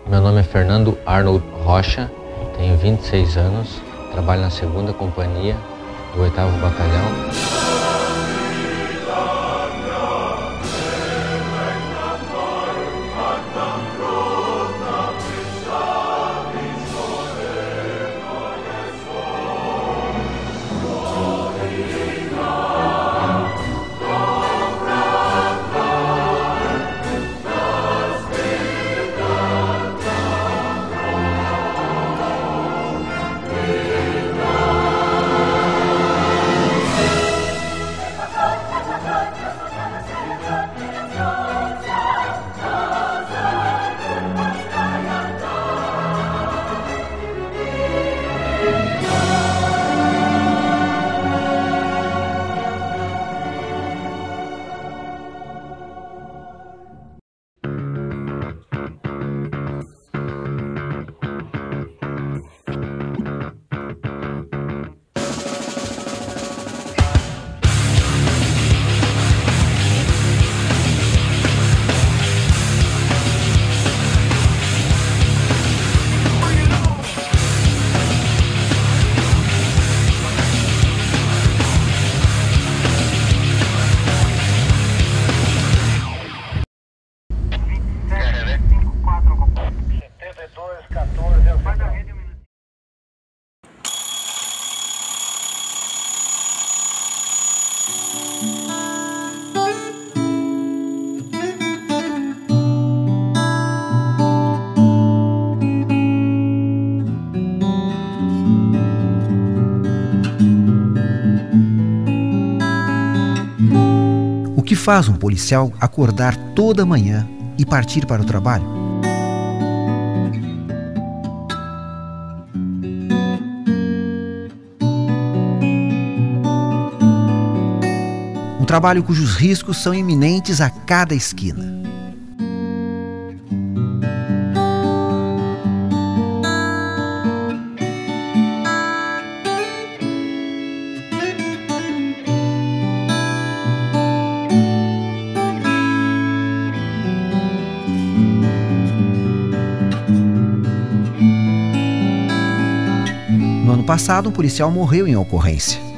Meu nome é Fernando Arnold Rocha, tenho 26 anos, trabalho na 2ª Companhia do 8º Batalhão. O que faz um policial acordar toda manhã e partir para o trabalho? Um trabalho cujos riscos são iminentes a cada esquina. No ano passado, um policial morreu em ocorrência.